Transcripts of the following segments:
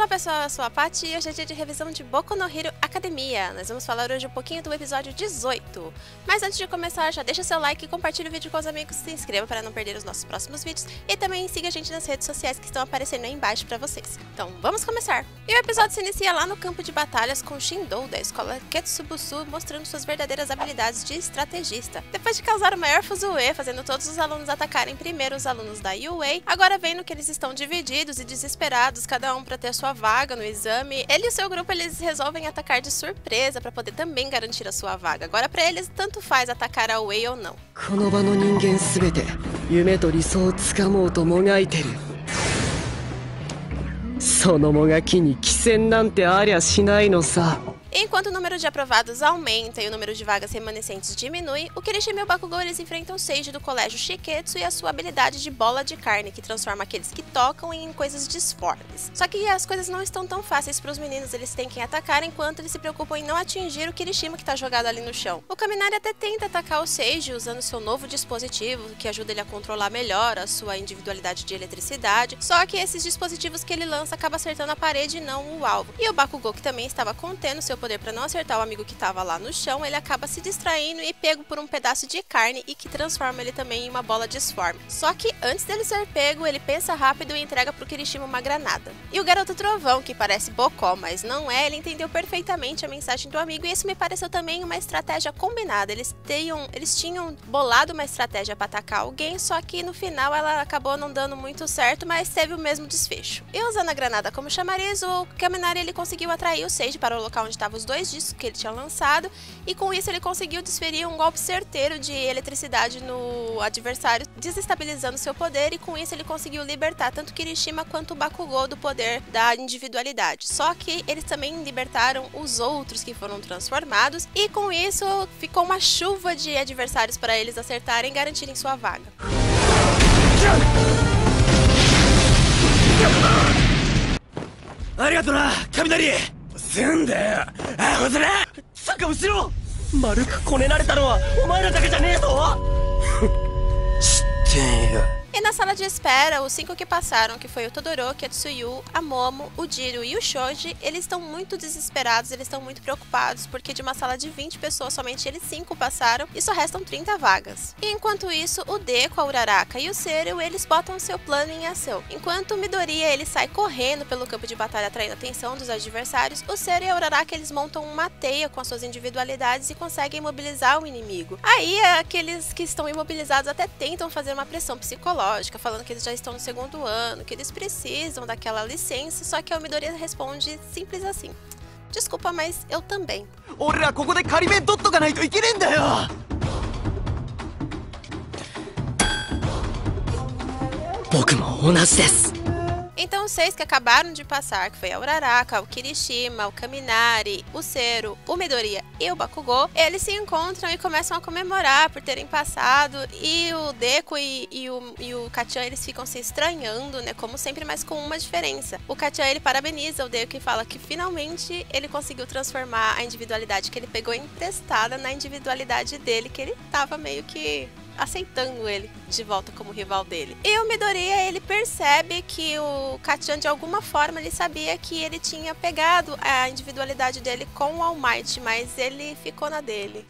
Olá pessoal, eu sou a Paty e hoje é dia de revisão de Boku no Hero Academia. Nós vamos falar hoje um pouquinho do episódio 18. Mas antes de começar, já deixa seu like, compartilha o vídeo com os amigos, se inscreva para não perder os nossos próximos vídeos e também siga a gente nas redes sociais que estão aparecendo aí embaixo para vocês. Então vamos começar! E o episódio se inicia lá no campo de batalhas com Shindou da escola Ketsubusu mostrando suas verdadeiras habilidades de estrategista. Depois de causar o maior fuzuê, fazendo todos os alunos atacarem primeiro os alunos da UA, agora vendo que eles estão divididos e desesperados, cada um para ter sua vaga no exame, ele e o seu grupo eles resolvem atacar de surpresa para poder também garantir a sua vaga. Agora para eles tanto faz atacar a UA ou não. Enquanto o número de aprovados aumenta e o número de vagas remanescentes diminui, o Kirishima e o Bakugou eles enfrentam o Seiji do colégio Shiketsu e a sua habilidade de bola de carne, que transforma aqueles que tocam em coisas disformes. Só que as coisas não estão tão fáceis para os meninos, eles têm que atacar enquanto eles se preocupam em não atingir o Kirishima que está jogado ali no chão. O Kaminari até tenta atacar o Seiji usando seu novo dispositivo, que ajuda ele a controlar melhor a sua individualidade de eletricidade, só que esses dispositivos que ele lança acabam acertando a parede e não o alvo. E o Bakugou, que também estava contendo seu poder para não acertar o amigo que estava lá no chão, ele acaba se distraindo e pego por um pedaço de carne e que transforma ele também em uma bola disforme. Só que antes dele ser pego, ele pensa rápido e entrega pro Kirishima uma granada. E o garoto trovão, que parece bocó, mas não é, ele entendeu perfeitamente a mensagem do amigo e isso me pareceu também uma estratégia combinada. Eles tinham bolado uma estratégia para atacar alguém, só que no final ela acabou não dando muito certo, mas teve o mesmo desfecho. E usando a granada como chamariz, o Kaminari ele conseguiu atrair o Seiji para o local onde estavam os dois discos que ele tinha lançado e com isso ele conseguiu desferir um golpe certeiro de eletricidade no adversário, desestabilizando seu poder e com isso ele conseguiu libertar tanto Kirishima quanto o Bakugou do poder da individualidade. Só que eles também libertaram os outros que foram transformados e com isso ficou uma chuva de adversários para eles acertarem e garantirem sua vaga. Arigatou, Kaminari! なんだよ、アホ面！さか後ろ！丸くこねられたのはお前らだけじゃねえぞ！知ってよ。 E na sala de espera, os 5 que passaram, que foi o Todoroki, a Tsuyu, a Momo, o Jiro e o Shoji, eles estão muito desesperados, eles estão muito preocupados, porque de uma sala de 20 pessoas, somente eles 5 passaram e só restam 30 vagas. E enquanto isso, o Deku, a Uraraka e o Seru, eles botam seu plano em ação. Enquanto o Midoriya, ele sai correndo pelo campo de batalha atraindo a atenção dos adversários, o Seru e a Uraraka, eles montam uma teia com as suas individualidades e conseguem imobilizar o inimigo. Aí, aqueles que estão imobilizados até tentam fazer uma pressão psicológica, falando que eles já estão no segundo ano, que eles precisam daquela licença, só que a Midoriya responde simples assim: desculpa, mas eu também. Então os 6 que acabaram de passar, que foi a Uraraka, o Kirishima, o Kaminari, o Seru, o Midoriya e o Bakugou, eles se encontram e começam a comemorar por terem passado e o Deku e o Kacchan, eles ficam se estranhando, né, como sempre, mas com uma diferença. O Kacchan, ele parabeniza o Deku e fala que finalmente ele conseguiu transformar a individualidade que ele pegou emprestada na individualidade dele, que ele tava meio que aceitando ele de volta como rival dele. E o Midoriya, ele percebe que o Kacchan, de alguma forma, ele sabia que ele tinha pegado a individualidade dele com o All Might, mas ele ficou na dele.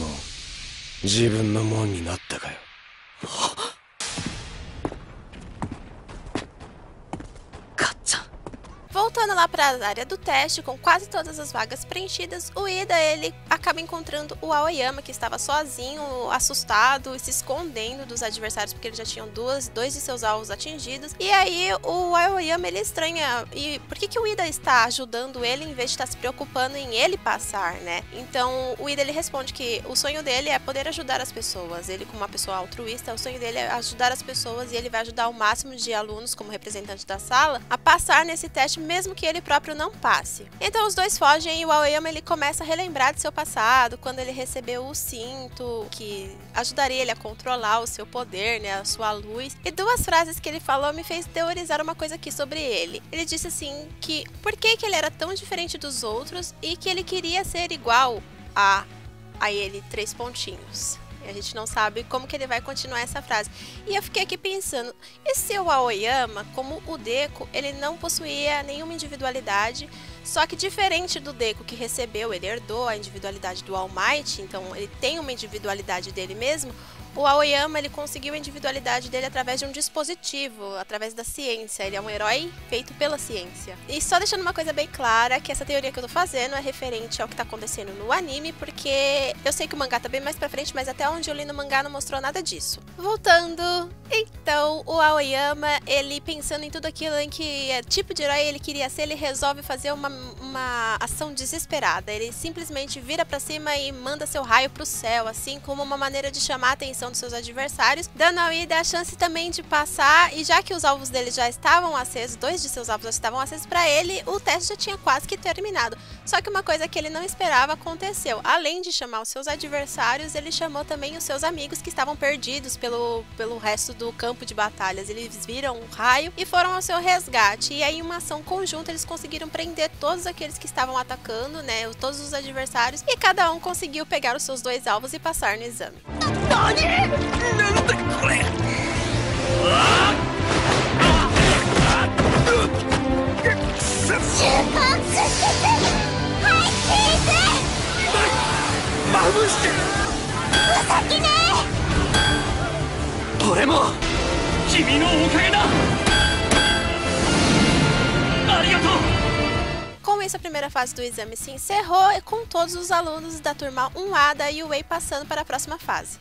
Voltando lá para a área do teste, com quase todas as vagas preenchidas, o Ida ele acaba encontrando o Aoyama, que estava sozinho, assustado e se escondendo dos adversários, porque eles já tinham dois de seus alvos atingidos. E aí o Aoyama ele estranha, e por que o Ida está ajudando ele em vez de estar se preocupando em ele passar, né? Então o Ida ele responde que o sonho dele é poder ajudar as pessoas. Ele, como uma pessoa altruísta, o sonho dele é ajudar as pessoas e ele vai ajudar o máximo de alunos, como representante da sala, a passar nesse teste, mesmo que ele próprio não passe. Então os dois fogem e o Aoyama ele começa a relembrar de seu passado, quando ele recebeu o cinto que ajudaria ele a controlar o seu poder, né, a sua luz. E 2 frases que ele falou me fez teorizar uma coisa aqui sobre ele. Ele disse assim que por que ele era tão diferente dos outros e que ele queria ser igual a ele, 3 pontinhos. A gente não sabe como que ele vai continuar essa frase. E eu fiquei aqui pensando, e se o Aoyama, como o Deku, ele não possuía nenhuma individualidade, só que diferente do Deku que recebeu, ele herdou a individualidade do All Might, então ele tem uma individualidade dele mesmo. O Aoyama, ele conseguiu a individualidade dele através de um dispositivo, através da ciência. Ele é um herói feito pela ciência. E só deixando uma coisa bem clara, que essa teoria que eu tô fazendo é referente ao que tá acontecendo no anime, porque eu sei que o mangá tá bem mais pra frente, mas até onde eu li no mangá não mostrou nada disso. Voltando, então, o Aoyama, ele pensando em tudo aquilo em que tipo de herói ele queria ser, ele resolve fazer uma ação desesperada. Ele simplesmente vira pra cima e manda seu raio pro céu, assim como uma maneira de chamar a atenção dos seus adversários, dando ao Iida a chance também de passar, e já que os alvos dele já estavam acesos, 2 de seus alvos já estavam acesos para ele, o teste já tinha quase que terminado. Só que uma coisa que ele não esperava aconteceu. Além de chamar os seus adversários, ele chamou também os seus amigos que estavam perdidos pelo resto do campo de batalhas. Eles viram o raio e foram ao seu resgate, e aí em uma ação conjunta eles conseguiram prender todos aqueles que estavam atacando, né, todos os adversários, e cada um conseguiu pegar os seus 2 alvos e passar no exame. 何なんだこれまぶしてふざけねえ俺も君のおかげだありがとう Com isso, a primeira fase do exame se encerrou, e com todos os alunos da turma 1A da UA passando para a próxima fase.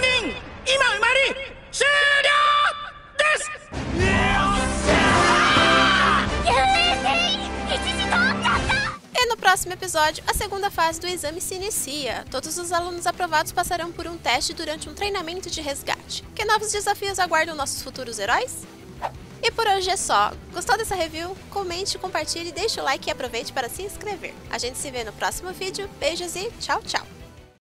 E no próximo episódio, a segunda fase do exame se inicia. Todos os alunos aprovados passarão por um teste durante um treinamento de resgate. Que novos desafios aguardam nossos futuros heróis? E por hoje é só. Gostou dessa review? Comente, compartilhe, deixe o like e aproveite para se inscrever. A gente se vê no próximo vídeo. Beijos e tchau, tchau!